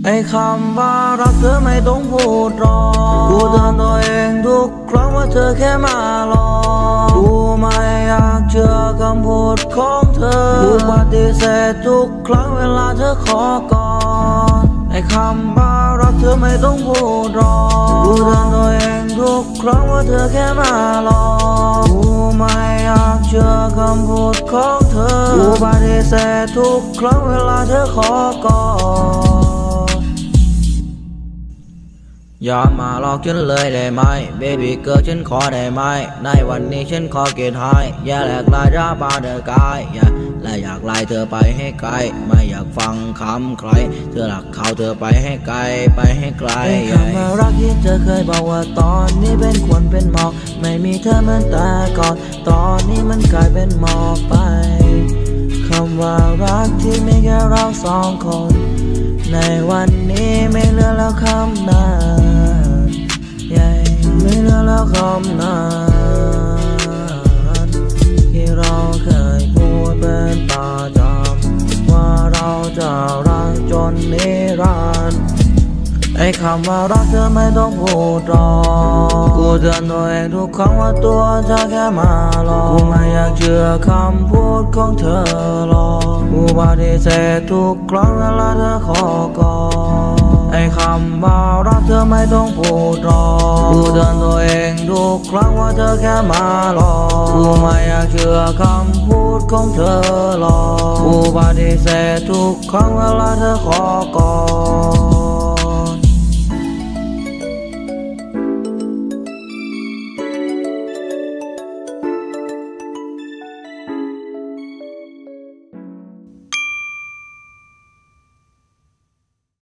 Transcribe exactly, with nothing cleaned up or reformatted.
ไอ้คำว่ารักเธอไม่ต้องพูดหรอกกูเตือนตัวเองทุกครั้งว่าเธอแค่มาหลอกกูไม่อยากเชื่อคำพูดของเธอกูปฏิเสธทุกครั้งเวลาเธอขอกอดไอ้คำว่ารักเธอไม่ต้องพูดหรอกกูเตือนตัวเองทุกครั้งว่าเธอแค่มาหลอกกูไม่อยากเชื่อคำพูดของเธอกูปฏิเสธทุกครั้งเวลาเธอขอกอดอย่ามาหลอกฉันเลยได้ไหม Baby girl ฉันขอได้ไหมในวันนี้ฉันขอเกณฑ์ให้อย่าแหลกลายราบาเดอกายอย่าและอยากไล่เธอไปให้ไกลไม่อยากฟังคำใครเธอหลักเขาเธอไปให้ไกลไปให้ไกลคำว่ารักที่เธอเคยบอกว่าตอนนี้เป็นควรเป็นหมอกไม่มีเธอเหมือนแต่ก่อนตอนนี้มันกลายเป็นหมอกไปคำว่ารักที่มีแค่เราสองคนในวันนี้ไม่เหลือแล้วคำนั้นใหญ่ไม่เหลือแล้วคำนั้นที่เราเคยพูดเป็นประจำว่าเราจะรักจนนิรันดร์ไอ้คำว่ารักเธอไม่ต้องพูดหรอกกูเตือนตัวเองทุกครั้งว่าตัวเธอแค่มาหลอกกูไม่อยากเชื่อคำพูดของเธอหรอกกูปฏิเสธทุกครั้งเวลาเธอขอกอดไอ้คำว่ารักเธอไม่ต้องพูดหรอกกูเตือนตัวเองทุกครั้งว่าเธอแค่มาหลอกกูไม่อยากเชื่อคำพูดของเธอหรอกกูปฏิเสธทุกครั้งเวลาเธอขอกอด